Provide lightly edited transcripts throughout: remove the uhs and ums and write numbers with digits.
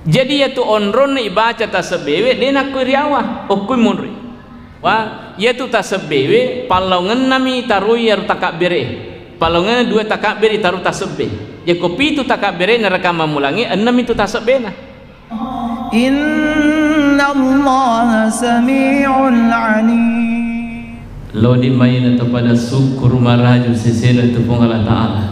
Jadi ya tu onron ibaca tasebewe dia nak kuriawa okui munri wa ya tu tasebewe palongan nami tarui yaru takabere palongan dua takabere taru tasebe ya kopi tu takabere neraka mamulangi enam itu tasebena. Inna Allah sami'un alim. Lo di main atau pada syukur maraju sesera tu Allah Ta'ala.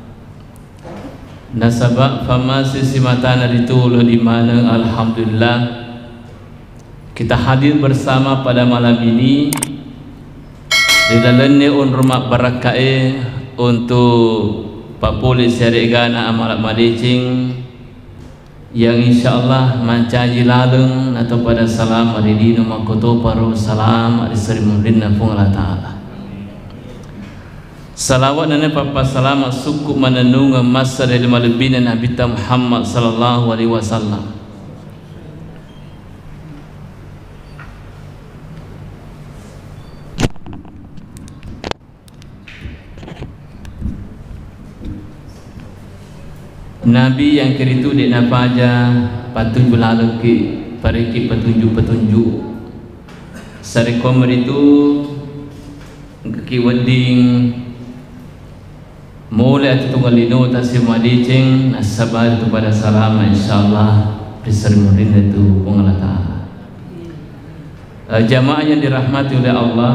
Nasabak fama sisi matana ditulu di mana alhamdulillah kita hadir bersama pada malam ini di dalamnya rumah barakae untuk Pak Polis Syari'gana Amalat Madicing yang insyaallah mancaji laleng atau pada salam hari dino makoto paru salam hari seri mundinna pun Allah Ta'ala. Salawat nana papa salama suku mananung masa dari malebina Nabi Muhammad sallallahu alaihi wasallam. Nabi yang keritu dek napa aja patun belalu ki pariki petunjuk sarekom itu ki wedding mulai atau tunggal lino tasir madicing nasabar kepada salam insyaallah diserimurin itu pengalata jamaah yang dirahmati oleh Allah.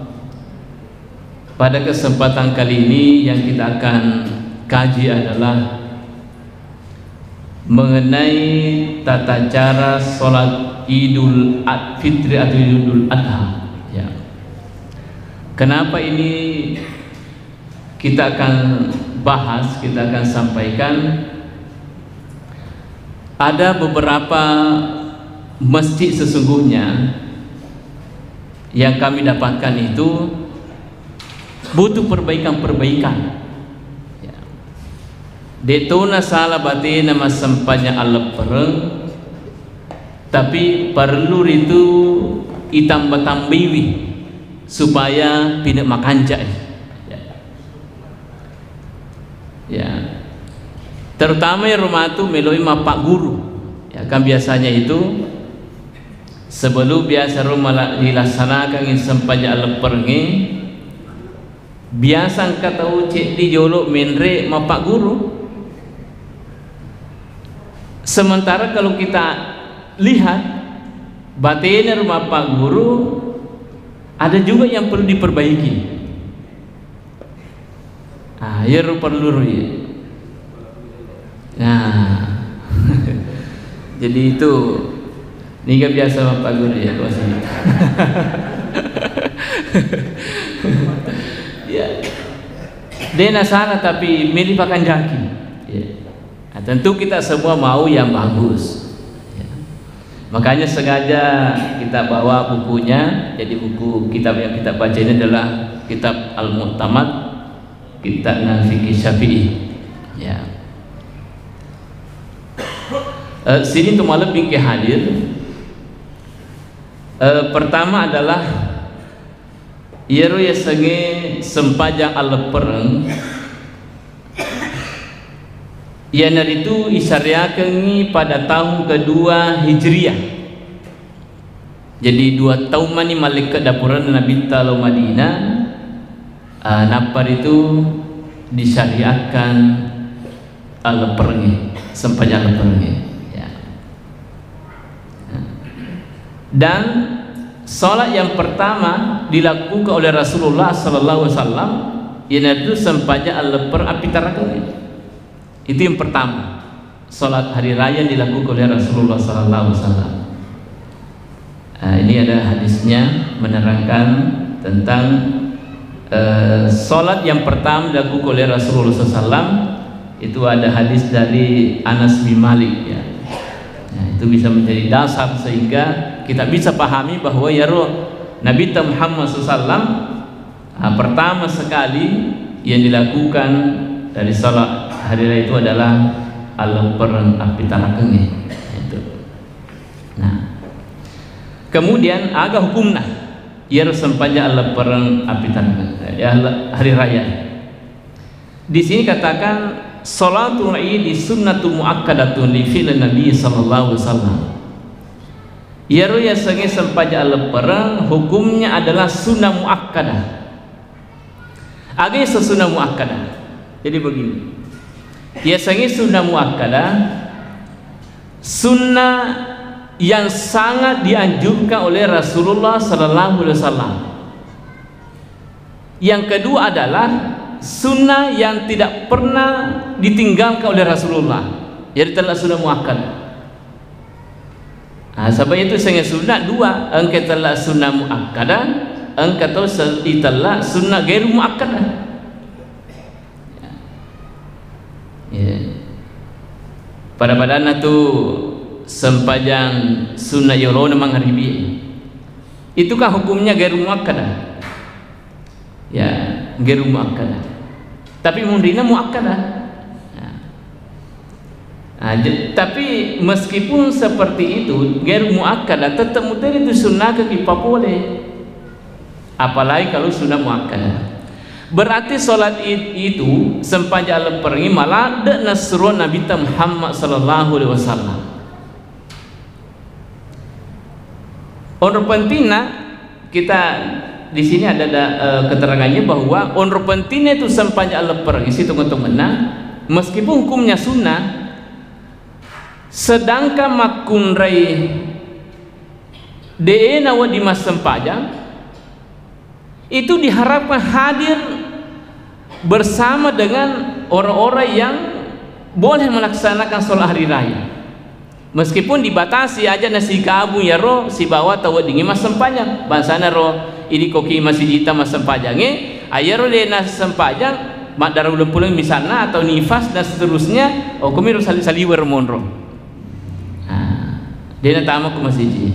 Pada kesempatan kali ini yang kita akan kaji adalah mengenai tata cara sholat Idul Fitri atau Idul Adha ya. Kenapa ini kita akan bahas, kita akan sampaikan. Ada beberapa masjid sesungguhnya yang kami dapatkan itu butuh perbaikan-perbaikan ya. Detona salah batin nama sempatnya aleppereng, tapi perlu itu itambah-tambiwi supaya tidak makanjak ya, terutama yang rumah itu meloi mapak guru ya kan biasanya itu sebelum biasa rumah dilaksanakan yang sempatnya aleperenge biasa kata ucik di jolok menre mapak guru. Sementara kalau kita lihat batinnya rumah pak guru ada juga yang perlu diperbaiki. Ya perlu ya. Nah, jadi itu ini kan biasa Pak Guru ya kuasanya. Ya, dia sana tapi milih pakai jaki. Ya. Nah, tentu kita semua mau yang bagus. Ya. Makanya sengaja kita bawa bukunya. Jadi buku kitab yang kita baca ini adalah kitab Al-Mu'tamad, kitab Fikih Syafi'i ya. Sini tu malam bingkai hadir. Pertama adalah Yero ya senge sempajang alepereng yang itu isyariakan pada tahun kedua Hijriah. Jadi 2 tahun mani malaikat dapuran Nabi Talau Madinah napar itu disyariatkan alepereng sempajang alepereng ya. Dan salat yang pertama dilakukan oleh Rasulullah sallallahu alaihi wasallam yaitu sempajang aleper api tarakan. Itu yang pertama. Salat hari raya dilakukan oleh Rasulullah sallallahu alaihi wasallam. Ini ada hadisnya menerangkan tentang salat yang pertama dilakukan oleh Rasulullah SAW. Itu ada hadis dari Anas bin Malik ya. Itu bisa menjadi dasar sehingga kita bisa pahami bahwa ya Nabi Muhammad SAW pertama sekali yang dilakukan dari salat hari raya itu adalah alepereng api tarakengi itu. Nah, kemudian agak hukumna ia sempatnya alepereng api tarakengi ya hari raya. Di sini katakan salatul Id sunnatun muakkadatun li fi'l Nabi sallallahu alaihi wasallam. Yaro ya sange sempaja leperang hukumnya adalah sunnah muakkadah. Age sunnah muakkadah. Jadi begini. Ya sange sunnah muakkadah, sunnah yang sangat dianjurkan oleh Rasulullah sallallahu alaihi wasallam. Yang kedua adalah sunnah yang tidak pernah ditinggalkan oleh Rasulullah, jadi telah sunnah muakkadah. Sebab itu saya sunnah dua, engkau telah sunnah muakkadah, engkau telah sunnah gairu muakkadah. Pada badan itu sempajang sunnah yolona mangharibi, itu kan hukumnya gairu muakkadah. Ya, gairu muakkadah. Tapi mundina muakkadah. Tapi meskipun seperti itu, gairu muakkadah tetap muter itu sunnah ke kita boleh. Apalagi kalau sunnah muakkadah. Berarti solat itu sepanjang lepergi malah de nasrun Nabi Muhammad sallallahu alaihi wasallam. Orang pentingna kita di sini ada keterangannya bahwa onro pentingnya itu sepanjang lepergi situ untuk menang meskipun hukumnya sunnah, sedangkan makunrai deena wa di mas sempajang itu diharapkan hadir bersama dengan orang-orang yang boleh melaksanakan sholat hari raya, meskipun dibatasi aja nasi kabu ya roh si bawa tahu dingin mas sempajang bahasana roh ini koki masih jita mas sempajangnya ayaro de nas sempajang mak darah udah pulang misalnya atau nifas dan seterusnya kami harus saliwer monro dia natama ke masjid.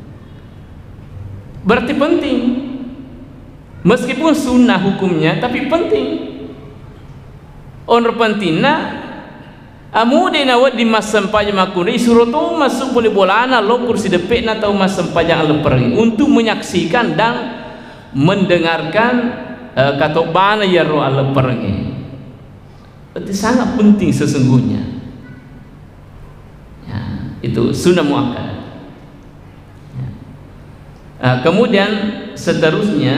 Berarti penting meskipun sunnah hukumnya tapi penting. Onro pentingna amude nawat di mas sempajang makune isuroto masuk boleh bolana lo kursi depek na tahu mas sempajang lepergi untuk menyaksikan dan mendengarkan katobana ya roh lepergi. Itu sangat penting sesungguhnya. Ya, itu sunnah muakkadah. Ya. Kemudian seterusnya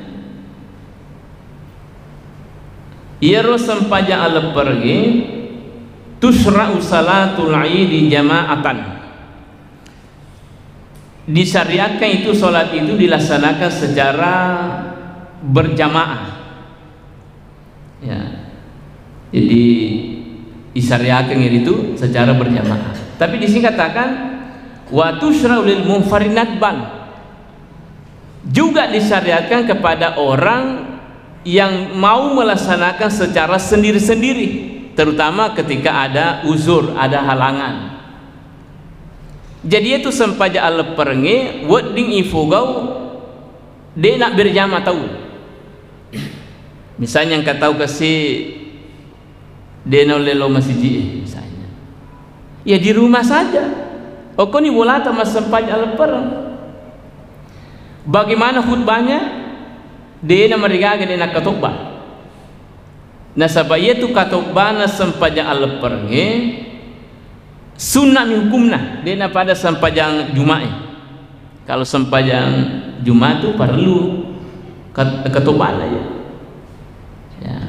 ya roh sempajang lepergi tusra'u salatul Id jama'atan. Disyariatkan itu salat itu dilaksanakan secara berjamaah. Ya. Jadi disyariatkan itu secara berjamaah. Tapi di sini katakan wa tusra'u lil munfarinat ban. Juga disyariatkan kepada orang yang mau melaksanakan secara sendiri-sendiri, terutama ketika ada uzur, ada halangan. Jadi itu sempaja aleperenge wedding ifugau dia nak berjamaah tahu. Misalnya yang kata tahu kasih dia nak lelo masjid misalnya. Ya di rumah saja. Kau ni bola sama sempaja alepereng. Bagaimana khutbahnya? Dia nak mereka dia nak katubah. Nah sabaya tu katubah na sempaja aleperenge sunnah hukumna dia nak pada sempajang Jumat. Kalau sempajang Jumat tu perlu ketubah lah ya. Ya.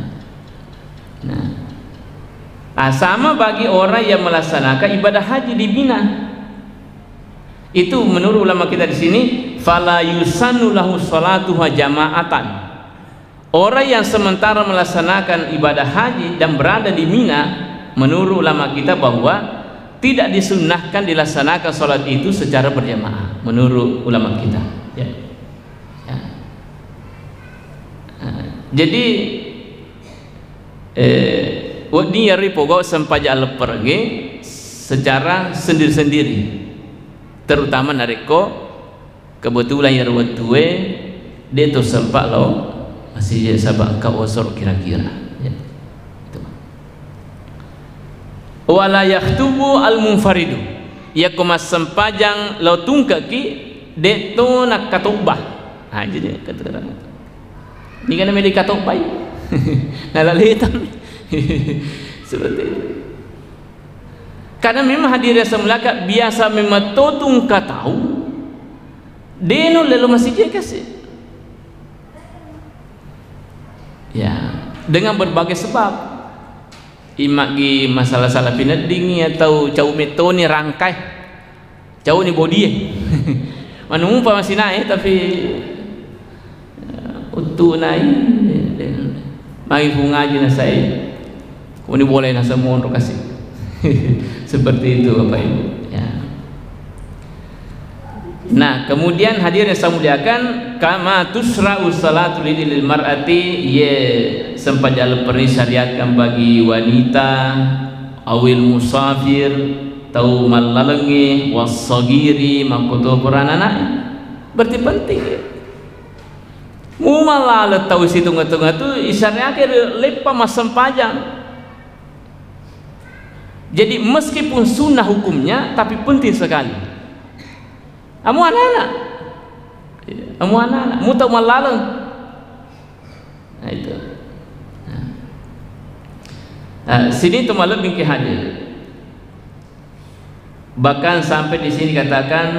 Nah, sama bagi orang yang melaksanakan ibadah haji di Mina. Itu menurut ulama kita di sini, fala yusannu lahu salatuha jama'atan. Orang yang sementara melaksanakan ibadah haji dan berada di Mina, menurut ulama kita bahwa tidak disunnahkan dilaksanakan sholat itu secara berjamaah menurut ulama kita ya. Ya. Jadi wadi yari pokok sempaja leperge secara sendiri-sendiri, terutama nareko kebetulan yari watue dia tu sempat lo masih sabak kawasor kira-kira wala yaktubu al munfaridu ya kumas sempajang lautung kaki deto nak katubah. Jadi keterangan ini kan namanya katubah nah lalitan seperti itu. Karena memang hadirin semulaka biasa memang totung katau deno lalu masih dia kasih ya, dengan berbagai sebab imagi masalah-salah pineding atau cau metoni rangkai cau ni body manung pa masih naik tapi utuh naik magi ngaji na saya kuni boleh na semua untuk kasih seperti itu Bapak Ibu ya. Nah kemudian hadirin yang saya muliakan, kama tusra'u salatu lil mar'ati ye sempat jalan syariatkan bagi wanita awil musafir tau malalengi wasagiri makoto peranana berarti penting ya. Mu malala tau situ ngetengah tu isyariatnya lepa masam panjang. Jadi meskipun sunnah hukumnya tapi penting sekali. Amu anak-anak, mu tahu malalang. Nah itu. Sini tu malam bingkai hadir. Bahkan sampai di sini katakan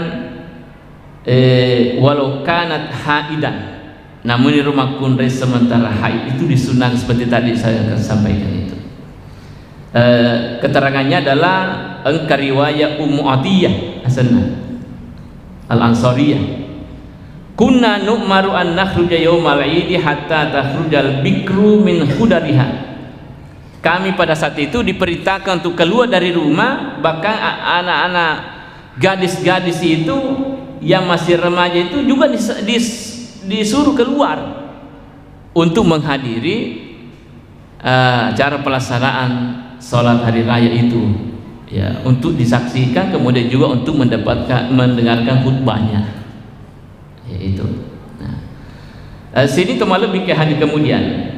walau kanat haidan, namun di rumah kunre sementara haid itu disunat seperti tadi saya akan sampaikan itu. Keterangannya adalah engkar riwayat Ummu Atiyah Al-Ansariyah, kunna nu'maru an nakhruja yaumal 'idi hatta takhrujal bikru min khudariha. Kami pada saat itu diperintahkan untuk keluar dari rumah, bahkan anak-anak gadis-gadis itu yang masih remaja itu juga disuruh keluar untuk menghadiri acara pelaksanaan sholat hari raya itu ya, untuk disaksikan kemudian juga untuk mendengarkan khutbahnya ya, itu. Nah, sini teman lebih ke hari kemudian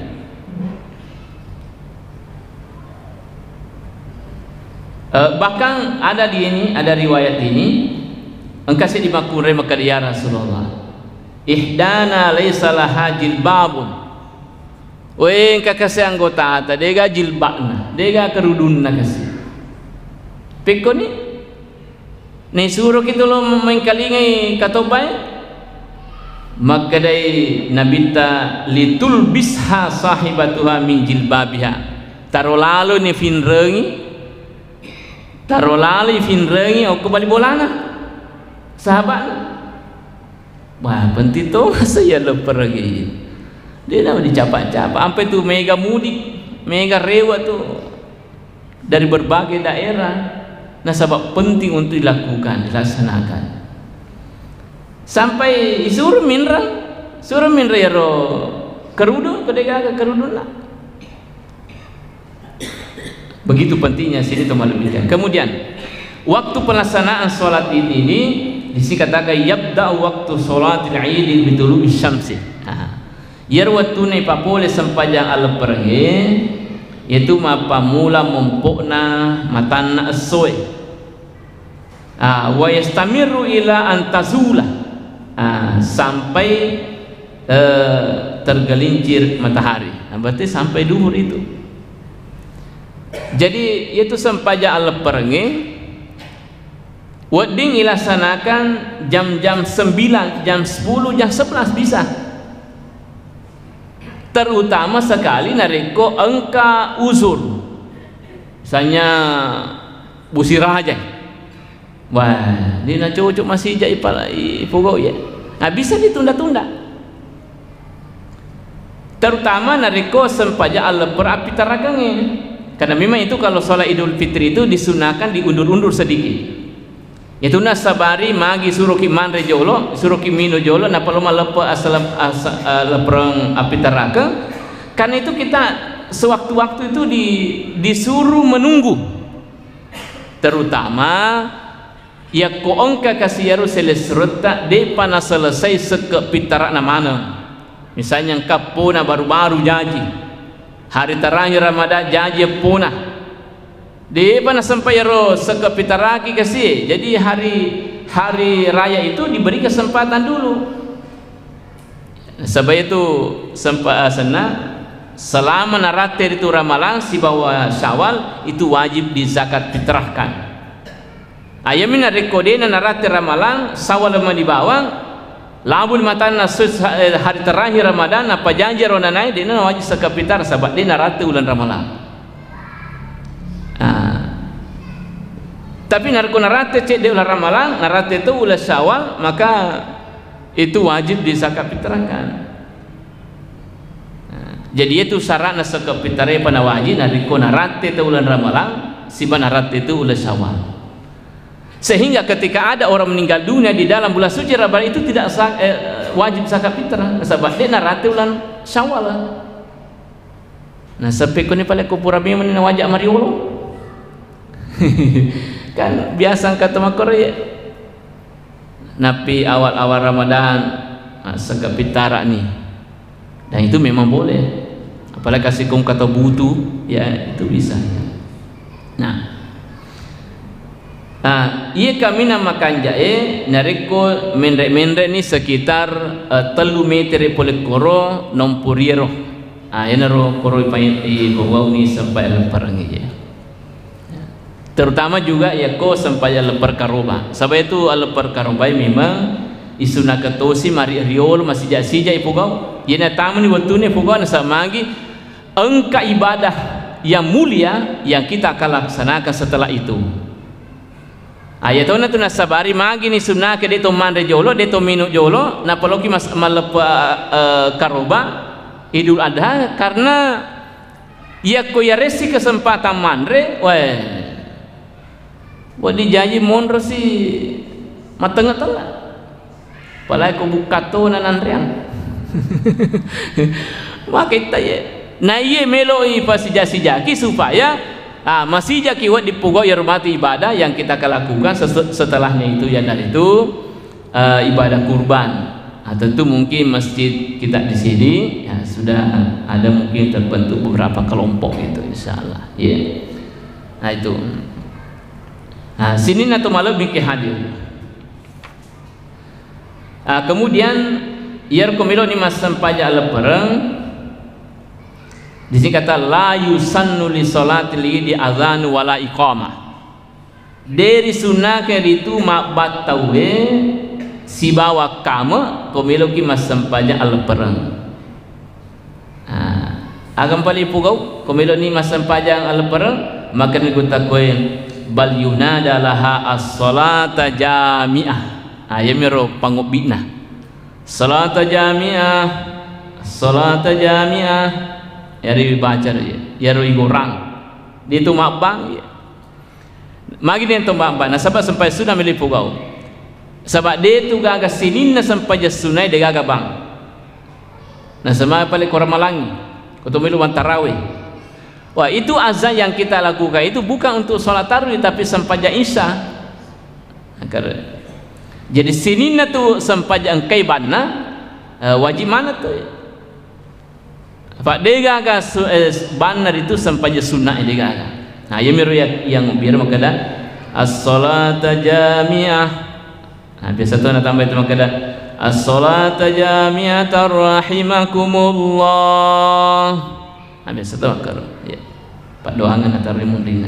bahkan ada di ini, ada riwayat ini engkasi dimakure maka ya Rasulullah ihdana laysa laha jilbabun. Weh kakase anggota ata dega jilbabna dega kerudunna kasih peko ni suruh kita lo mengkalingai katobai maka dai nabita litul bisha sahibatuha min jilbabiha taro lalu ni finrengi aku balik bolana sahabat wah penting tu saya leper lagi dia nama dicapak-capak sampai tu mega mudik mega rewa tu dari berbagai daerah. Nah sebab penting untuk dilakukan dilaksanakan sampai suruh minra ya ro kerudung kedega kerudung lah. Begitu pentingnya sini teman lebihkan. Kemudian waktu pelaksanaan sholat ini di sini katakan yabda waktu sholatil id bitulubi syamsi. Yarwatu ne papole sampajang ala perge yaitu mapa mula mempukna matanna asoy wa yastamiru ila antazula sampai tergelincir matahari. Berarti sampai duhur itu. Jadi itu sampaja ala perge wedding ilaksanakan jam-jam 9, jam 10, jam 11 bisa. Terutama sekali nareko engka uzur misalnya busirah aja wah ini nak cocok masih jai pokok ya nah bisa ditunda-tunda terutama nareko sempaja Allah berapi taragangnya karena memang itu kalau sholat Idul Fitri itu disunahkan diundur-undur sedikit itu nasabari magi suruh ki manre jolo suruh ki mino jolo na paloma lepa lepreng api teraka karena itu kita sewaktu-waktu itu disuruh menunggu terutama ya ko ongka kasiyaru selesrota de pana selesai seke pitara namana misalnya kapona baru-baru janji hari terakhir Ramadan janji puna di mana sampai ro sekepitaraki kasih. Jadi hari raya itu diberi kesempatan dulu. Sebab itu selama narate itu ramalan si bawa Syawal itu wajib di zakat fitrahkan. Ayamina rekodena narate ramalan Syawal lama di bawang labul matana hari terakhir Ramadan apa janji rona naik dina wajib zakat fitrah sebab dia narate ulan ramalan. Tapi narate cek dia ulan ramalan, narate itu ulan Syawal, maka itu wajib di zakat fitrahkan. Jadi itu syarat zakat fitrah pada wajib nariko narate itu ulan ramalan, si narate itu ulan Syawal. Sehingga ketika ada orang meninggal dunia di dalam bulan suci Ramadan itu tidak wajib zakat fitrah sebab dia narate ulan Syawal. Nah sampai kini pada kupura memang ini wajib mariolo. Kan biasa kata makor ya. Napi awal-awal Ramadan zakat fitrah nih. Dan itu memang boleh. Apalagi kasih kaum kata butuh, ya itu bisa. Ia kami namakan jae nariko mendre-mendre ni sekitar 3 meter pole koro nompuriero. Ini naro koro ipai bawa ni sampai lepar ya. Terutama juga ya ko sampai lepar karoba. Sampai itu lepar karoba memang isuna ketosi mari riol masih jasija ipugau. Yana tamu ni waktu ni ipugau nasa magi engka ibadah yang mulia yang kita akan laksanakan setelah itu. Ayatona tu nasabari magi ni sunnah ke deto mandre jolo deto minu jolo na paloki mas malepa karoba Idul Adha karena ya ko ya resi kesempatan mandre wadi janji mondro si mateng-tengah palai ko bukato na nandrian maka kita ya na iye meloi pasijaki supaya masih jaki wat dipugau ya rumah ibadah yang kita akan lakukan setelahnya itu ya dari itu ibadah kurban. Tentu mungkin masjid kita di sini ya sudah ada mungkin terbentuk beberapa kelompok itu insyaallah ya. Nah itu sini atau malam bikin hadir. Kemudian iar komilo ni mas sampaja lepereng di sini kata la yusannu li salatil di azan wala iqamah. Dari sunnah ke itu makbat tawe si bawa kama komilo ki mas sampaja lepereng. Agam pali pugau komilo ni mas sampaja lepereng maka ni guta koen bal yunada laha as-salata jami'ah. Ayamiro pangobina salata jami'ah salata jami'ah ya ribi baca ya ribi gorang di itu makbang ya magi dia itu makbang nah sebab sampai sudah milih pugau sebab dia itu gaga sinin na sampai jasunai dia gaga bang nah sama paling korang malangi kau milu tarawih. Wah itu azan yang kita lakukan itu bukan untuk sholat tarawih tapi sampai isya. Jadi sinin tu sampai angkai banna wajib mana tu? Pak dega ga banna itu sampai sunnah dega. Nah, ya miru yang biar maka dah as-salata jami'ah. Nah, biasa tu nak tambah itu maka dah as-salata jami'atan rahimakumullah. Nah, biasa tu maka ya. Pak doangan atau rimundina.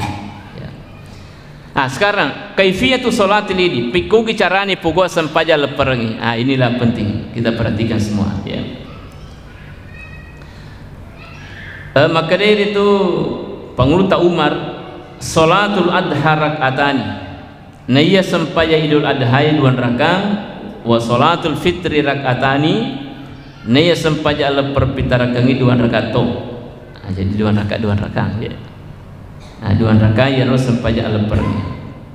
Sekarang kaifiyatu salatil idi piku carane pugau sampaja leperengi. Inilah penting kita perhatikan semua ya. Maka dari itu pengurta Umar salatul adha rak'atani. Naya sampaja Idul Adha 2 rakaat wa salatul fitri rak'atani. Naya sampaja leper pitarakangi 2 rakaat. Jadi 2 rakaat ya. 2 rakaat ya harus sampaja lepernya.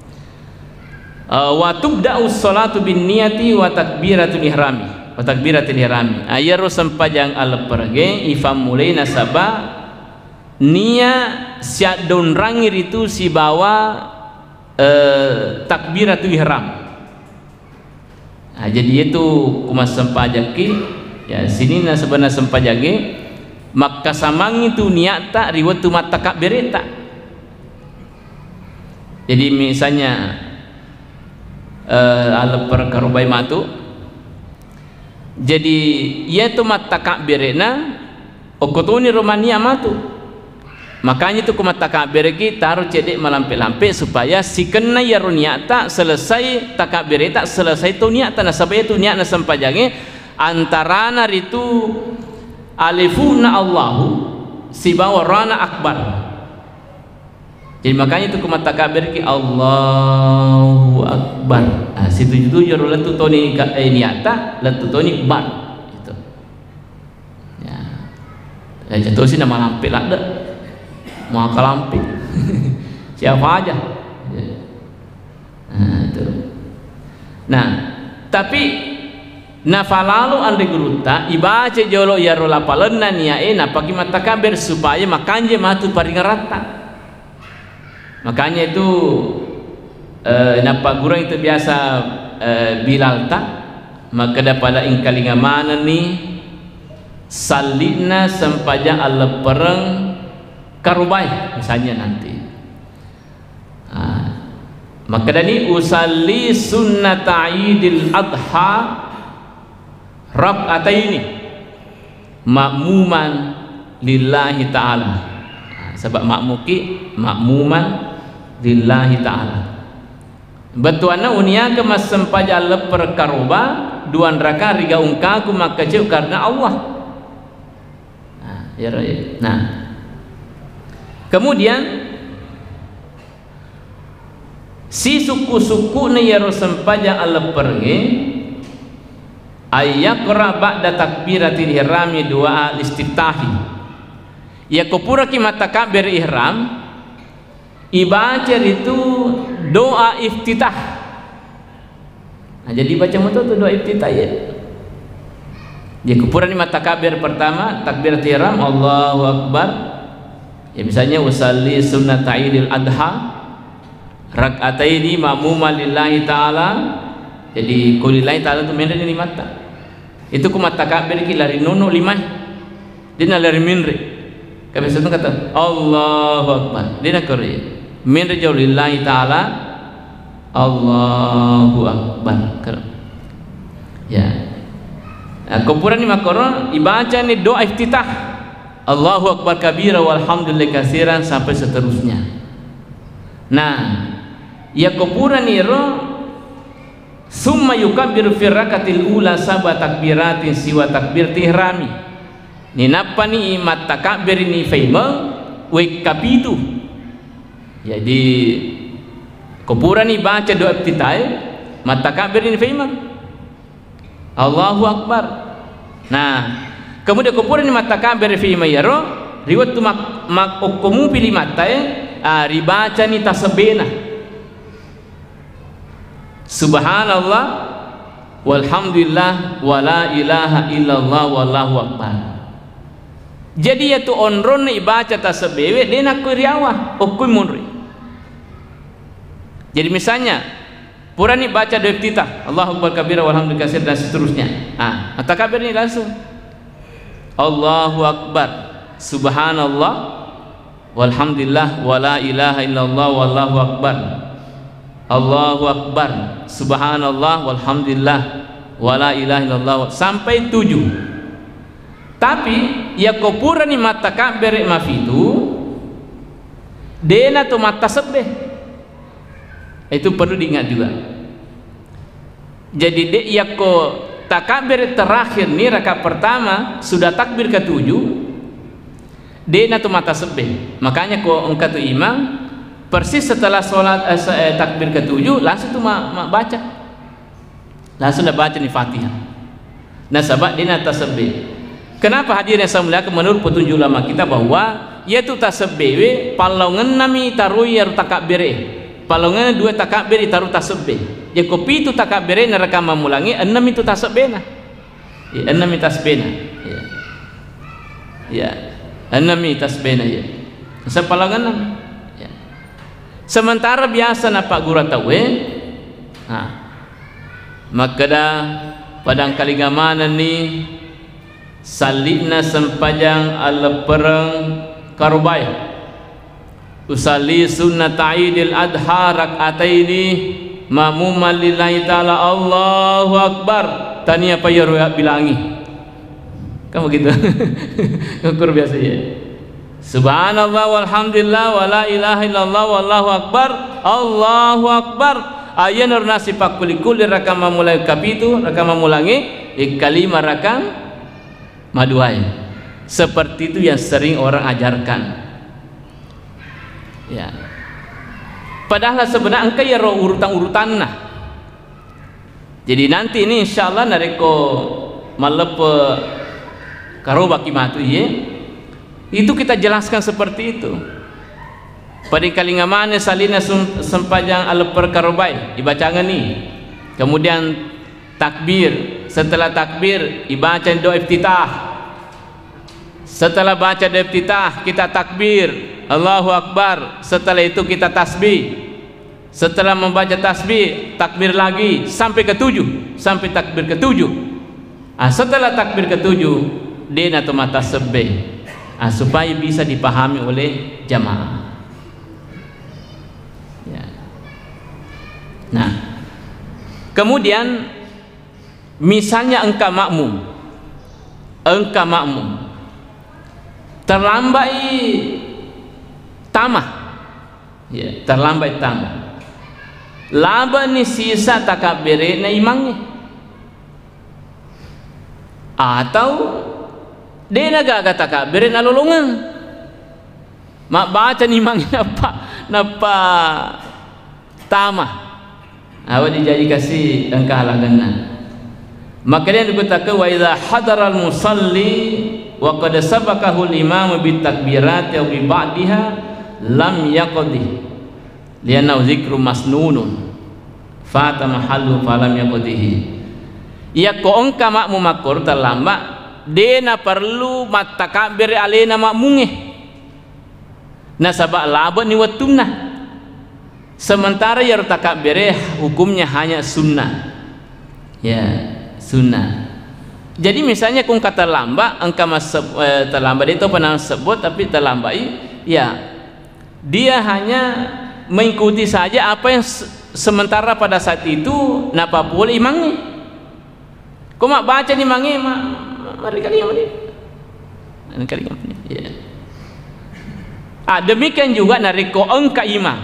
Wa tubda'u sholatu bin niyati wa takbiratul ihrami. Wa takbiratul ihrami. Ayar sampajang leperge ifam mulai nasaba nia siat don rangir itu si bawa takbiratul ihram. Jadi itu kumas sampajaki ya sini na sebenarnya sampajage maka samang itu niat tak riwat tu mata takbirita. Jadi misalnya alepar karubai matu jadi ia tu mata takbirna okotoni romania matu. Makanya itu kumat takabir ki taruh cedek malampe-lampe supaya si kena ya niata selesai takabir tak selesai tu niata nasabaya tu niat nasampajange antarana itu alifuna Allahu si bawarana akbar. Jadi makanya itu kumat takabir ki Allahu akbar. Nah, situ itu ya letu toni niata letu toni bar itu. Ya. Jatuh sih nama lampe lah dah. Mau kalampi siapa aja. Nah tapi nafalalu ande guruta ibace jolo ya rola palenna nia ena pagi mata kabar supaya makanya matu paringan rata. Makanya itu napa gurang itu biasa bilal tak maka daripada ingkalinga mana nih salina sempaja ala pereng karubai misalnya nanti. Maka dani usalli sunnat Idul Adha rak'ataini makmuman lillahi ta'ala. Sebab makmuki makmuman lillahi ta'ala. Betuana unia ke mas sempaja leper karuba duan raka riga ungkaku maka jauh karena Allah. Nah, kemudian si suku-suku ni yaro sempaja ala pergi ayyaqra ba'da takbiratil ihrami doa istiftahi ya kupura ki mata kabir ihram ibaca itu doa iftitah. Nah, jadi baca moto tu doa iftitah ya. Ya kupura ni mata kabir pertama takbiratul ihram Allahu akbar. Ya misalnya usalli sunnat Idul Adha rak'ataini ma'muman lillahi ta'ala. Jadi kulillahi ta'ala tu menda ni mata. Itu ku mata kabir ki lari nono limai. Dia lari minre. Kami satu kata Allahu akbar. Dia nak kore. Minre jauh lillahi ta'ala Allahu akbar. Ya. Kumpulan ni makoro ibaca ni doa iftitah. Allahu akbar kabira walhamdulillah katsiran sampai seterusnya. Nah, ya kuburan iro summa yukabbiru fi rakatil ula sab'a takbiratin siwa takbir ihrami. Ni napa ni mat takbir ni faima wa kapitu. Jadi kuburan ni baca doa iftitah mat takbir ni faima Allahu akbar. Nah, kemudian kupuran ni mata kabir fi mayaro riwayat tu mak okumu pilih mata ribaca ni tasbihna subhanallah walhamdulillah wala ilaha illallah wallahu akbar. Jadi ya tu onron ni baca tasbih dia nak riawah okum munri. Jadi misalnya purani baca doa iftitah Allahu akbar kabira walhamdulillah katsir dan seterusnya. Mata kabir ni langsung Allahu akbar subhanallah walhamdulillah wala ilaha illallah wallahu akbar. Allahu akbar subhanallah walhamdulillah wala ilaha illallah sampai 7. Tapi ya kopura ni mata kabir mafitu dena tu mata sebeh. Itu perlu diingat juga. Jadi dek ya ko takbir terakhir ni rakaat pertama sudah takbir ke-7 dena tu mata sebeh. Makanya ko engkau tu imam persis setelah solat takbir ke-7 langsung tu baca. Langsung dah baca ni Fatihah. Nah sebab dena tasbih. Kenapa hadirin yang saya muliakan menurut petunjuk ulama kita bahwa yaitu tasbih palongan nami taruy ya takbir. Palongan 2 takbir taruh tasbih. Ya kopi itu takbir na rekam memulangi 6 itu tasbih na. Ya 6 itu tasbih na. Ya. 6 itu tasbih na ya. Sepalongan 6. Ya. Sementara biasa na Pak Guru tahu maka dah padang kalingamanan ni salibna sempajang ala perang karubaya usalli sunnat Idul Adha rak'ataini ma'muman lillahi ta'ala Allahu akbar tani apa ya bilangi Kan begitu. Ngukur biasa ya. Subhanallah walhamdulillah wala ilaha illallah wallahu akbar, Allahu akbar. Ayan nasi pakulikul rakam mulai kapitu, rakam mulangi kalima rakam maduai. Seperti itu yang sering orang ajarkan. Ya. Padahal sebenarnya engkau ya urutan-urutan nah. Jadi nanti ini insyaallah nareko malepe karo baki matu ye. Itu kita jelaskan seperti itu. Pada kali ngamane salina sempajang aleper karobai dibacangan nih. Kemudian takbir, setelah takbir dibaca doa iftitah. Setelah baca doa iftitah kita takbir, Allahu akbar. Setelah itu kita tasbih. Setelah membaca tasbih, takbir lagi sampai ke-7, sampai takbir ke-7. Setelah takbir ke-7 din atau mata sebe. Supaya bisa dipahami oleh jamaah. Ya. Nah, kemudian misalnya engkau makmum, terlambat tamah, ya, terlambat tamah. Laba ni sisa takabire na imangnya, atau dia naga takabire na lolongan. Mak baca ni imangnya napa tamah. Awak dijadi kasih engkau halangan. Makanya dikatakan wa idza hadara al-musalli wa qad sabaqahu al-imam bi takbirat wa bi ba'daha lam yaqdi lianna dzikru masnunun fata mahallu falam yaqdihi. Ya ko engka makmum makur terlambat dena perlu matakabir alena makmunge. Nah sabab laba ni watunna. Sementara ya takabir hukumnya hanya sunnah. Ya, sunnah. Jadi misalnya kung kata lambat, engkau terlambat itu pernah sebut tapi terlambat, ya dia hanya mengikuti saja apa yang sementara pada saat itu napa boleh imangnya. Kau mak baca ni mangi mari kali yang ya. Demikian juga nariko engkau imam.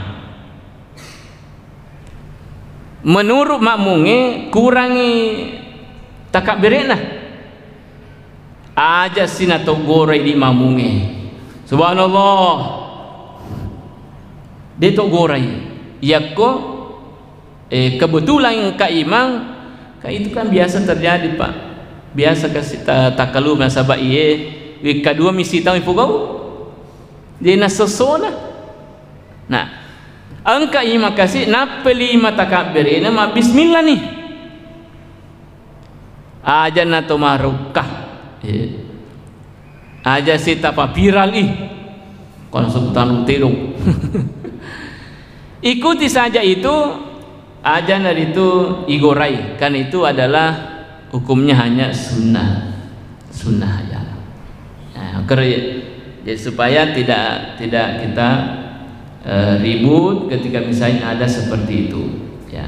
Menurut makmunge kurangi takabirena aja sinato gore di mamunge. Subhanallah. Dia tok gore. Yakko kebetulan ka imam itu kan biasa terjadi Pak. Biasa kasih takalu nasaba iye kedua misi tahu ipugau. Dia nasosona. Nah, angka ima kasih napeli mata takbir ini mah bismillah nih. Aja nato marukah. Aja si tapa viral konsultan tiru. Ikuti saja itu aja dari itu igorai kan itu adalah hukumnya hanya sunnah ya. Nah, jadi supaya tidak kita ribut ketika misalnya ada seperti itu ya.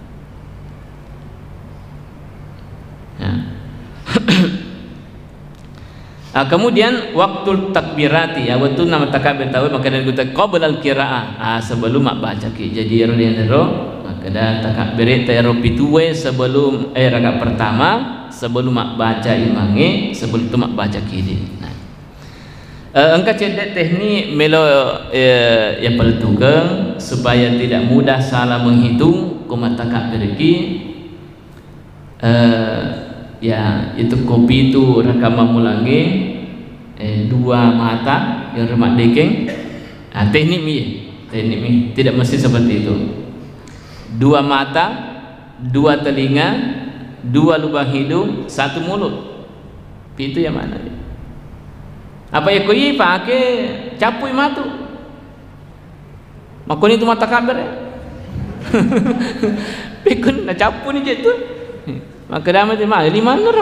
Kemudian waktu takbirati ya, waktu nama takbir tahu maka dari kita qabla al-qiraah sebelum mak baca ki. Jadi ro maka dah takbir tayro pituwe sebelum rakaat pertama sebelum mak baca imange sebelum itu mak baca ki. Nah, engkau cedek teknik melo yang pelitukan supaya tidak mudah salah menghitung kumat takbir ki. Ya itu kopi itu rakam mulangi dua mata yang remak dekeng. Teknik mi tidak mesti seperti itu. Dua mata, dua telinga, dua lubang hidung, satu mulut. Itu yang mana? Apa ya koi pakai capui matu? Makon itu mata kabar ya. Pikun na capu ni je tu. Maka damat mah lima nur.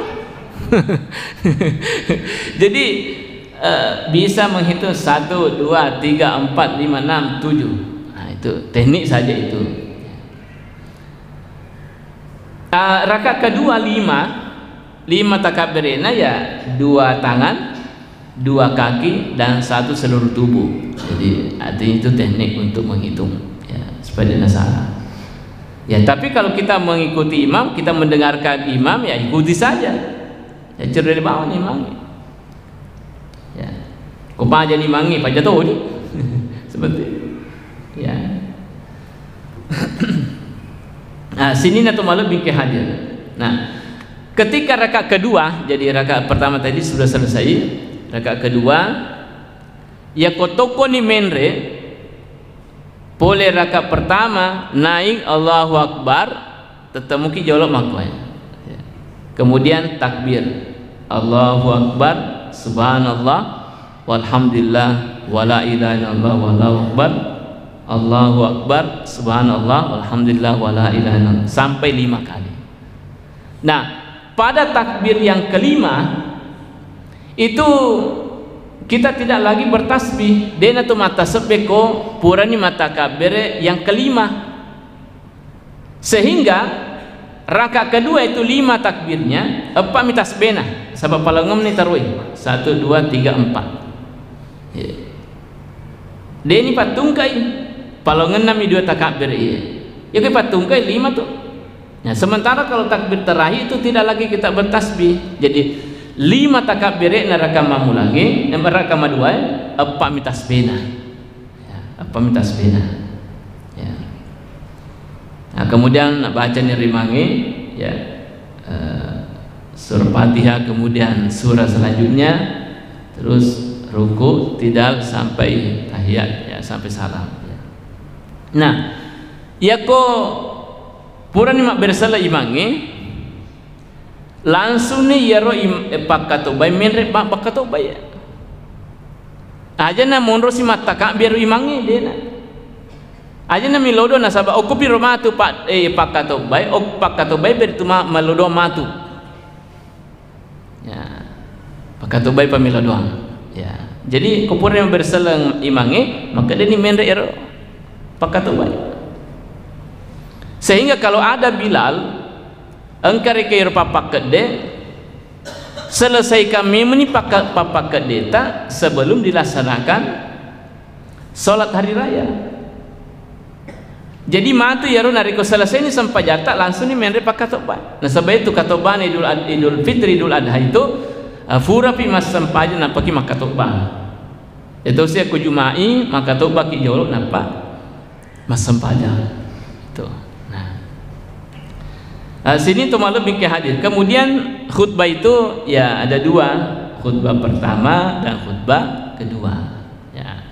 Jadi bisa menghitung 1, 2, 3, 4, 5, 6, 7. Nah itu teknik saja itu. Rakaat kedua 5 5 takbirnya ya 2 tangan, 2 kaki, dan 1 seluruh tubuh. Jadi artinya itu teknik untuk menghitung ya, supaya tidak salah. Ya, tapi kalau kita mengikuti imam, kita mendengarkan imam, ya ikuti saja. Ya cerita di bawah nih imam. Ya. Kau aja nih mangi, pak jatuh nih. Seperti itu. Ya. Nah, sini natu malu bingkai hadir. Nah, ketika rakaat kedua, jadi rakaat pertama tadi sudah selesai, rakaat kedua ya kotoko ni menre boleh rakaat pertama naik Allahu Akbar tetap mungkin jolok makwai ya. Kemudian takbir Allahu Akbar subhanallah walhamdulillah wala ilaha illallah wallahu akbar Allahu Akbar subhanallah walhamdulillah wala ilaha illallah sampai 5 kali. Nah, pada takbir yang kelima itu kita tidak lagi bertasbih. Dena tu mata sebeko purani mata kabere yang kelima. Sehingga rakaat kedua itu 5 takbirnya, 4 mitasbena. Sebab palangum ni tarui 1 2 3 4. Ya. Deni patungkai palongan nami 2 takbir ya. Ya ke patungkai 5 tu. Nah, sementara kalau takbir terakhir itu tidak lagi kita bertasbih. Jadi 5 takbir na rakamamu lagi, yang rakam 2 apa mitasbena. Ya, apa mitasbena. Ya. Nah, kemudian baca nirimangi ya surah Fatihah, kemudian surah selanjutnya, terus ruku tidak sampai tahiyat ya, sampai salam ya. Nah, ya ko pura ni mak bersala imangi langsung ni yaro pakato bay menre pakato bay aja na monro si mata ka biar imangi dena aja na milodo na saba okupi romatu pakato bay ok pakato bay bertuma malodo matu ya pakato bay pamilodo ya. Jadi kupur yang berselang imangi maka dia ni menre yaro pakato bay. Sehingga kalau ada Bilal engkari ke papak kede selesai kami menipak papak kede tak sebelum dilaksanakan solat hari raya. Jadi matu ya nariko selesai ini sampai jatah langsung ni menre pak katoba. Nah sebab itu katoba idul fitri idul adha itu fura pi mas sampaja napaki makatoba. Itu saya ku jumai makatoba ki jolok napa mas sampaja itu. Sini tu malam bingkai hadir. Kemudian khutbah itu ya ada 2, khutbah pertama dan khutbah kedua. Ya.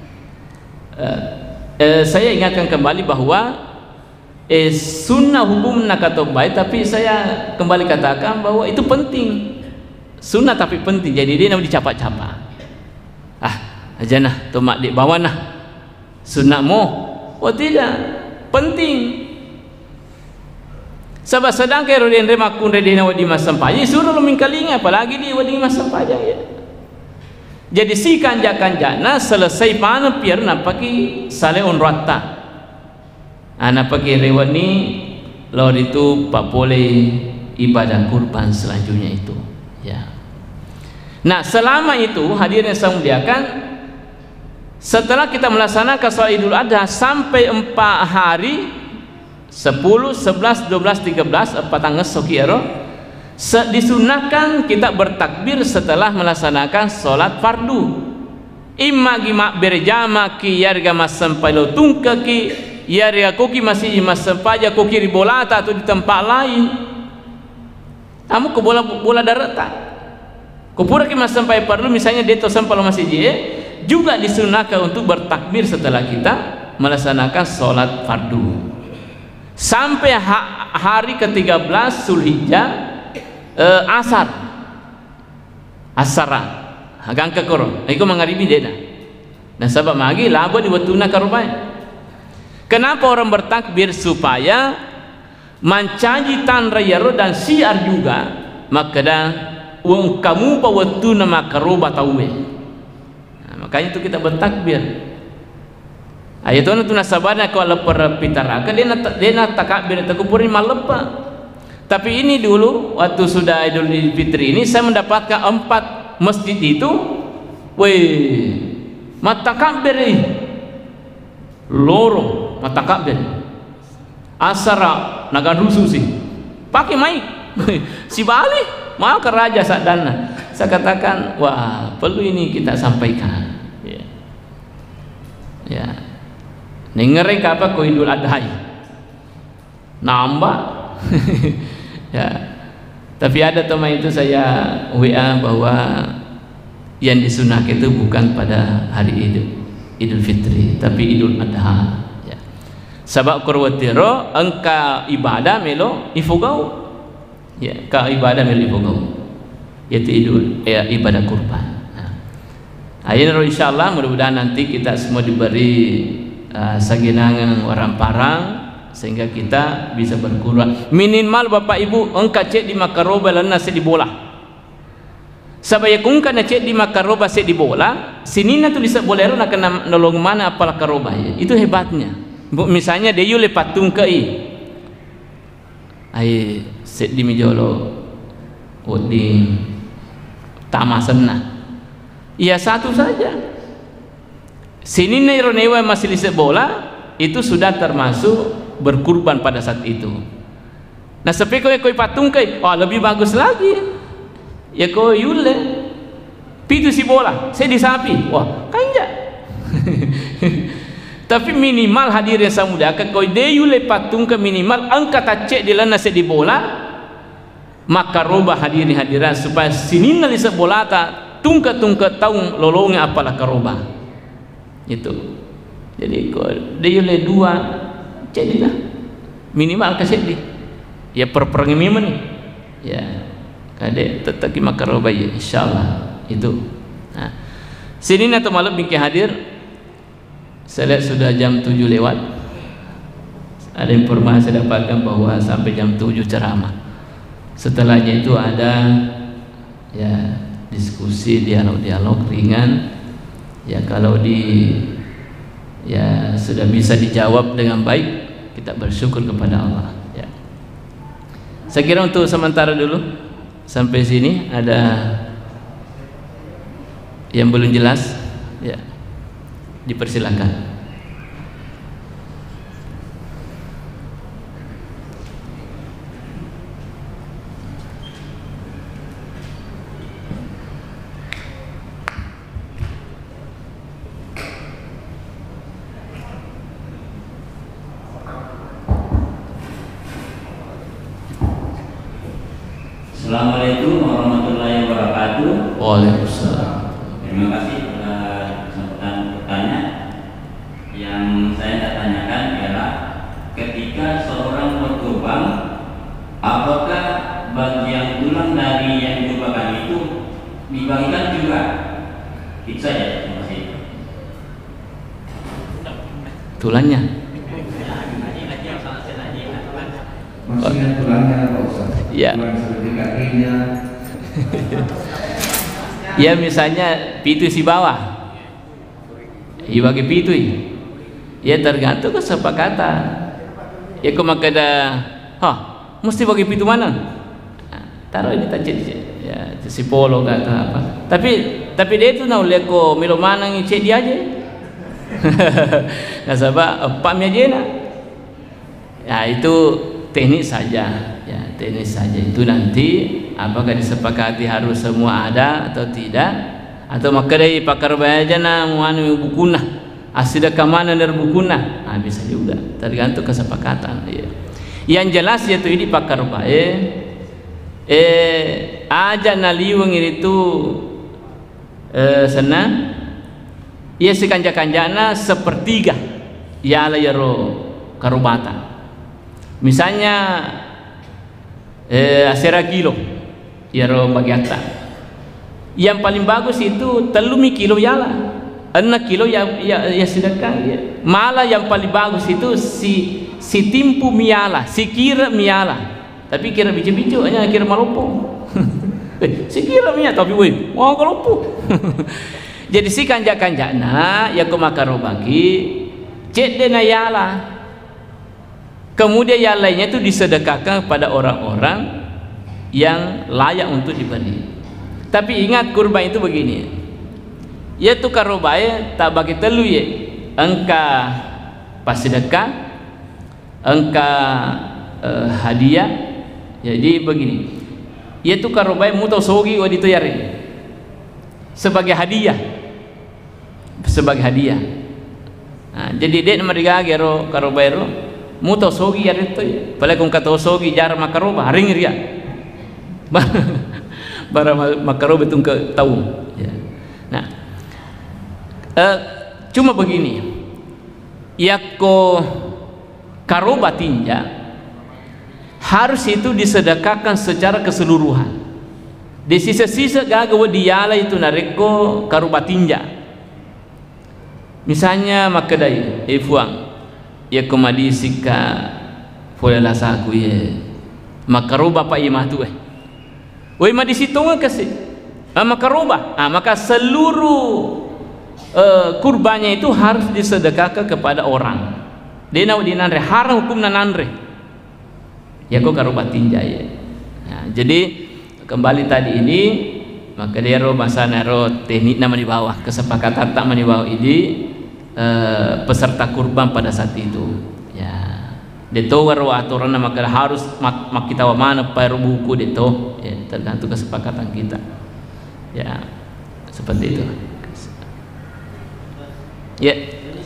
Saya ingatkan kembali bahwa sunnah hukum nak atau baik, tapi saya kembali katakan bahwa itu penting. Sunnah tapi penting. Jadi dia nak dicapak-capak. Aja nah, tu mak di bawah nah. Sunnah mo, oh tidak, penting. Sebab sedang kaya rodin remakun redina wadi masampaja suruh lu mingkalinga apalagi di wadi masampaja ya. Jadi si kanja-kanjana selesai panen pier napaki sale unrata. Napaki rewat ni lawan itu pak boleh ibadah kurban selanjutnya itu ya. Nah, selama itu hadirin yang saya muliakan, setelah kita melaksanakan sholat Idul Adha sampai 4 hari 10, 11, 12, 13 tanggal sokiero disunahkan kita bertakbir setelah melaksanakan sholat fardu. Imma gimak berjama ki yarga masampai lo tungka ki yarga koki masih masampai ya koki ribolata atau di tempat lain. Kamu ke bola darata. Kupura ki masampai fardu misalnya dia to sampai lo masih je juga disunahkan untuk bertakbir setelah kita melaksanakan sholat fardu. Sampai hari ke-13 Zulhijjah asara hagang kekoro iku mangaribi dena. Dan sebab magi labo di watuna karubai. Kenapa orang bertakbir? Supaya mancaji tan rayaro dan siar juga makada wong kamu pa watuna makaroba tauwe. Makanya itu kita bertakbir. Ayatuna tu nasabana ko ala per pitaraka dia na takbir ta kupuri malepa. Tapi ini dulu waktu sudah Idul Fitri ini saya mendapatkan 4 masjid itu, weh, mata kabir lorong mata kabir asara naga rusuh sih pakai mic si Bali mau ke raja sadana. Saya katakan wah perlu ini kita sampaikan ya, ya. Nengerek apa ko Idul Adha nambah ya. Tapi ada teman itu saya WA bahwa yang disunahkan itu bukan pada hari Idul Fitri tapi Idul Adha ya. Sebab kurwatiro engka ibadah melo ifugau ya, ka ibadah melo ifugau yaitu ibadah kurban. Akhirnya insyaallah mudah-mudahan nanti kita semua diberi saginangan orang parang sehingga kita bisa berkurban. Minimal Bapak Ibu engka cek di makaroba lana se di bola. Sabaya kung kana cek di makaroba se di bola, sinina tulis bolero nak kena nolong mana apalah karoba ya. Itu hebatnya. Misalnya dia yule patung kei. Ai se di mijolo di tamasenna. Iya satu saja. Sini neronewa masih lise bola itu sudah termasuk berkurban pada saat itu. Nah sepeko koi patung kai, oh lebih bagus lagi. Ya koi yule pitu si bola, saya di sapi, wah kanja. Tapi minimal hadirin samuda koi de yule patung ke minimal angkat acek di lana se di bola, maka robah hadirin hadirat supaya sini nalisa bola ta tungka taung lolongnya apalah karoba itu. Jadi kalau dia le 2 jadilah minimal kasih di ya perpengimiman ya kade tetap ki makaroba ya insyaallah itu. Nah sini atau malam bingkai hadir saya lihat sudah jam 7 lewat. Ada informasi saya dapatkan bahwa sampai jam 7 ceramah, setelahnya itu ada ya diskusi, dialog ringan ya. Kalau ya sudah bisa dijawab dengan baik, kita bersyukur kepada Allah ya. Saya kira untuk sementara dulu sampai sini. Ada yang belum jelas ya, dipersilakan. Assalamualaikum warahmatullahi wabarakatuh. Waalaikumsalam. Terima kasih atas kesempatan bertanya. Yang saya tanyakan ialah ketika seorang berkurban, apakah bagian tulang dari yang dikurbankan itu dibagikan juga? Itu saja. Terima kasih. Tulangnya maksudnya tulangnya Pak Ustaz? Ya. Tulang seperti kakinya. Ya misalnya pitu si bawah, iya bagi pitu ya tergantung kesepakatan. Ya kau makada, mesti bagi pitu mana? Taruh ini tak ya si polo kata apa? Tapi dia itu nak lihat kau milo mana ngecek dia aja. Nah sebab pamnya je nak. Ya itu teknik saja. Ya teknis saja itu nanti apakah disepakati harus semua ada atau tidak, atau maka dari pakar bayaja na muanu bukuna asida kamana dari bukuna, bisa juga tergantung kesepakatan ya. Yang jelas yaitu ini pakar bae aja naliwang itu senang ia sekanja-kanjana sepertiga ya ala yaro karubatan misalnya asera kilo yaro bagiata. Yang paling bagus itu telumi kilo yala 6 kilo ya sedekah ya. Malah yang paling bagus itu si timpu miala, si kira miala. Tapi kira bicu-bicu hanya kira malopo. Si kira miala tapi weh mau kalopo. Jadi si kanjak-kanjakna ya ko makarobagi cek dena yala. Kemudian yang lainnya itu disedekahkan kepada orang-orang yang layak untuk diberi. Tapi ingat kurban itu begini, yaitu karobai tak bagi telu ye, engka pasedekah, engka hadiah. Jadi begini, yaitu karobai mutau sogi wa ditoyari sebagai hadiah, sebagai hadiah. Nah, jadi dek mereka gero karobai ro mutau sogi ya itu ya. Padahal kung kata sogi jar makaroba haring ria. Bara makaroba tung ke tahu. Ya. Nah, cuma begini, yako karoba tinja harus itu disedekahkan secara keseluruhan. Di sisa-sisa gagawa diala itu nareko karoba tinja. Misalnya makadai, fuang. Ya komadi sika pola saku ye makaroba pa imah tu woi madi sitonga kasih makaroba maka seluruh kurbannya itu harus disedekahkan kepada orang. Dena dinanre haram hukum nananre ya kok karoba tinja ya. Nah, jadi kembali tadi ini maka dia ro masana ro teknik nama di bawah kesepakatan tak di bawah ini peserta kurban pada saat itu ya deto waro aturan maka harus mak kita mana paru buku deto ya, tergantung kesepakatan kita ya seperti itu ya.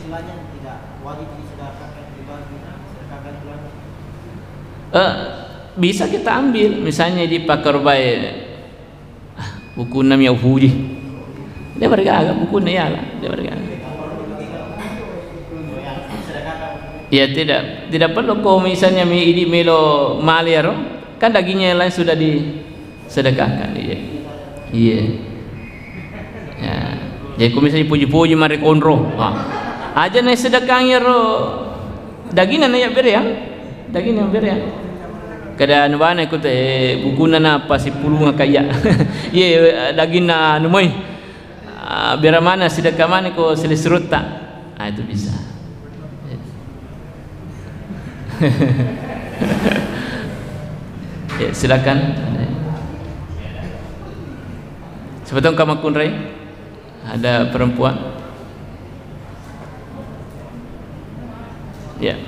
Bisa kita ambil misalnya di pakarbai buku namanya Fuji dia mereka agak buku ya lah dia mereka. Ya tidak perlu kau misalnya ini melo maliaro kan dagingnya yang lain sudah disedekahkan iya ya jadi kau misalnya puji-puji mari konro aja nih sedekahnya ro dagingnya ya beri ya dagingnya beri ya kada nuana ikut buku nana pasi pulunga kaya iya dagingnya numoi biar mana sedekah mana kau selisrut tak itu bisa. Ya, silakan. Sebetulnya kamu kunrai ada perempuan. Ya.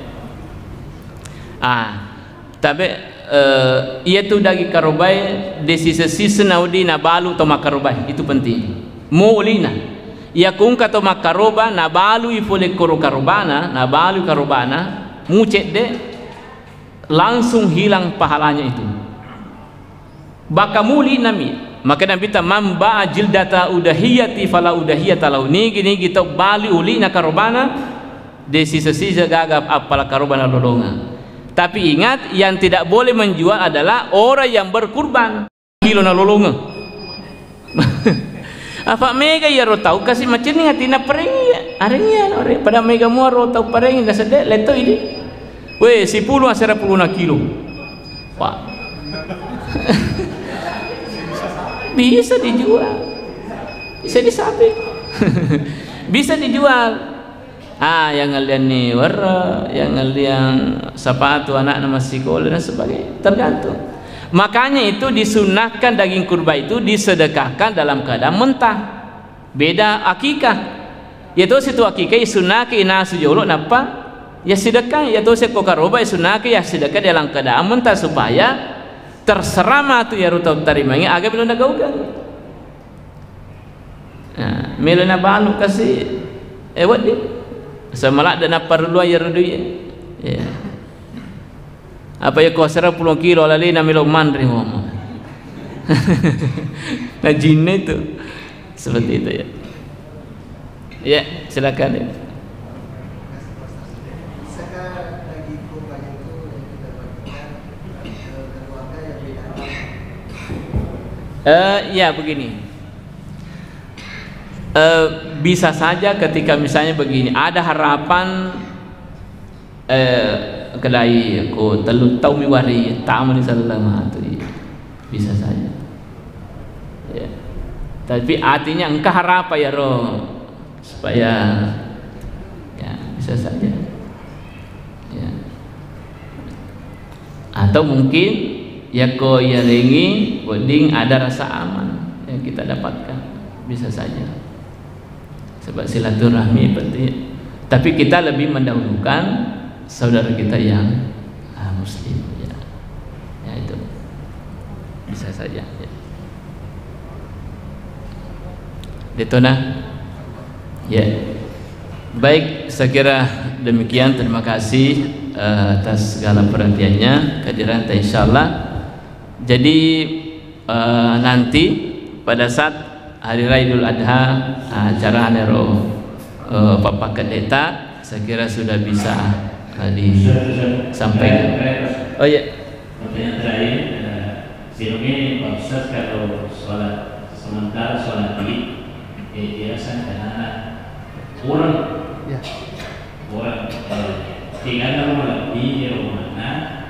Tapi ia tu dagi karobai di sisa-sisa naudi na balu to makarobai itu penting. Mulina. Ia kungka to makaroba na balu ifole koro karobana na balu karobana mucet de langsung hilang pahalanya itu bakamuli nami maka nabi ta mamba jildata udahiyati fala udahiyata lahu ni gini kita bali uli na karobana de sisa-sisa gagap apala karobana lolonga. Tapi ingat yang tidak boleh menjual adalah orang yang berkurban kilo na lolonga. Apa mega ya ro tau kasih macam ni hatina pereng arenya ore pada mega mo ro tau pereng dah sedek leto ini we 10 asara 10 kilo wah bisa dijual bisa disabik bisa dijual yang ngalian nih warna yang ngalian sepatu anak nama sekolah dan sebagainya tergantung. Makanya itu disunahkan daging kurban itu disedekahkan dalam keadaan mentah. Beda akikah. Yaitu situ akikah sunah ke inasu jolo napa? Ya sedekah yaitu seko karoba sunah ke ya sedekah dalam keadaan mentah supaya terserama tu ya rutau tarimanya agak belum dagaukan. Nah, melena balu kasih wat dia. Semalak dan perlu ya rudu ya. Ya. Apa ya kau 10 kilo lali na milo mandri ngomong. Nah jin itu seperti itu ya. Ya silakan ya. Ya begini. Bisa saja ketika misalnya begini ada harapan kedai ko telu tau miwari tamu ni sallallahu alaihi bisa saja ya. Tapi artinya engkau harap ya roh supaya ya bisa saja ya. atau mungkin ya ko ya rengi boding ada rasa aman yang kita dapatkan, bisa saja sebab silaturahmi penting. Tapi kita lebih mendahulukan saudara kita yang muslim ya. Ya itu bisa saja ya. Detona ya. Baik, saya kira demikian. Terima kasih atas segala perhatiannya, kehadiran insyaallah. Jadi nanti pada saat hari raya Idul Adha acara Nero Bapak Kedeta saya kira sudah bisa disampaikan. Oh ya. Pertanyaan terakhir, Silmi Pak Ustaz kalau sholat sementara sholat biasa karena kurang ya. Kurang tinggal kalau lebih di rumahnya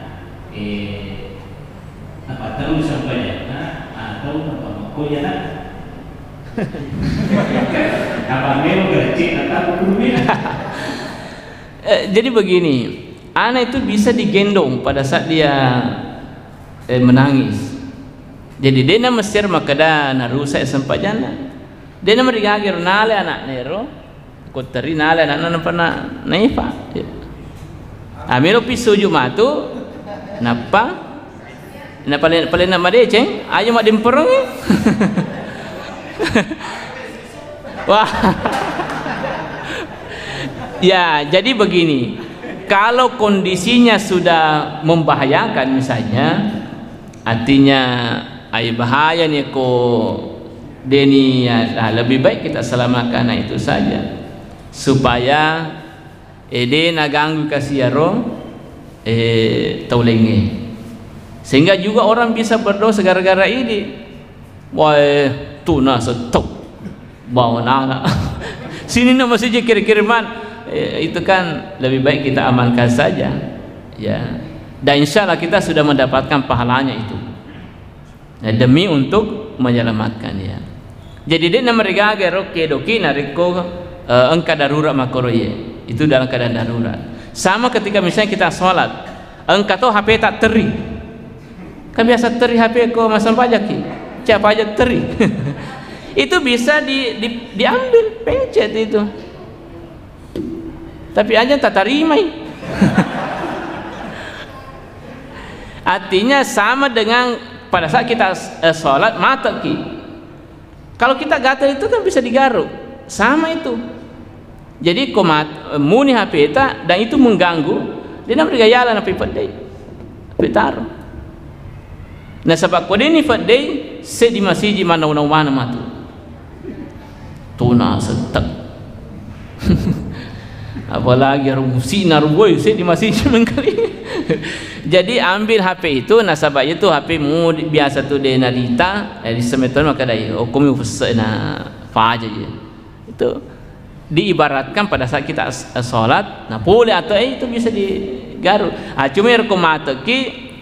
apa terus sampai atau apa makoya nak apa memang kerja atau kurang. Jadi begini, anak itu bisa digendong pada saat dia menangis. Jadi dia mesir makada narusa sempat jana. Dia merigagir nale anak nero, koteri nale anak nana pernah naifa. Amiro pisu jumatu, napa? Napa paling nama dia ceng? Ayo mak dimperong. Wah. Ya, jadi begini. Kalau kondisinya sudah membahayakan misalnya, artinya ay bahaya nih ko deni ya, lebih baik kita selamatkan itu saja. Supaya ede naganggu kasiyaro taulenge. Sehingga juga orang bisa berdosa gara-gara ini. Wah, tuna setok. Bawa nana. Sini nama saja kira-kiriman. Itu kan lebih baik kita amankan saja ya, dan insya Allah kita sudah mendapatkan pahalanya itu ya, demi untuk menyelamatkan ya. Jadi dia mereka gerok kedoki nariko engkau darurat makoroye itu dalam keadaan darurat. Sama ketika misalnya kita sholat engkau tahu HP tak teri kan biasa teri HP ko masam pajak siapa aja teri itu bisa diambil pencet itu. Tapi aja tak terima. Artinya sama dengan pada saat kita sholat mata ki. Kalau kita gatal itu kan bisa digaruk. Sama itu. Jadi komat muni HP eta dan itu mengganggu. Dia nak bergayalan HP pedai. HP taruh. Nah sebab kode ini pedai se di masjid mana matu. Tuna setek. Apalagi sinar boy saya di masjid mengkali. Jadi ambil HP itu nasabah itu HP mu biasa tu dia narita di semeton maka dai hukum na faja je. Itu diibaratkan pada saat kita salat nah boleh atau itu bisa digaruk. Cuma rekomata ki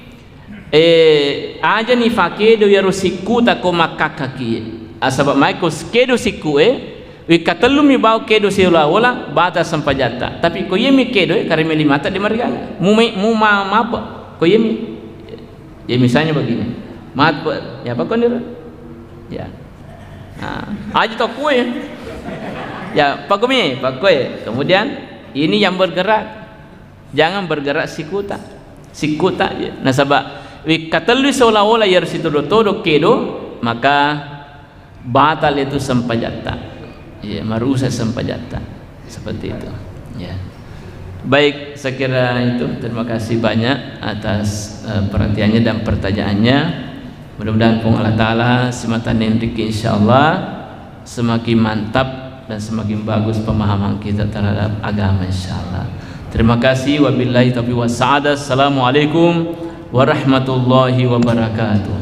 aja ni fakedo yaro siku tako makaka ki. Asabab mai ko skedo siku wikatelum mi bau kedo seolah-olah bata sampajata tapi ko yemi kedo karena limata di mereka mu apa ko yemi ya misalnya begini mat ya apa kon ya aja to kue ya pakumi pakue kemudian ini yang bergerak jangan bergerak sikuta ya nasaba wikatelu seolah-olah yar situ todo kedo maka batal itu sampajata. Ya, marusak sampajata seperti itu. Ya. Baik, saya kira itu. Terima kasih banyak atas perhatiannya dan pertanyaannya. Mudah-mudahan Allah Taala sematan rezeki insyaallah semakin mantap dan semakin bagus pemahaman kita terhadap agama insyaallah. Terima kasih. Wabillahi taufiq was sa'adah. Assalamualaikum warahmatullahi wabarakatuh.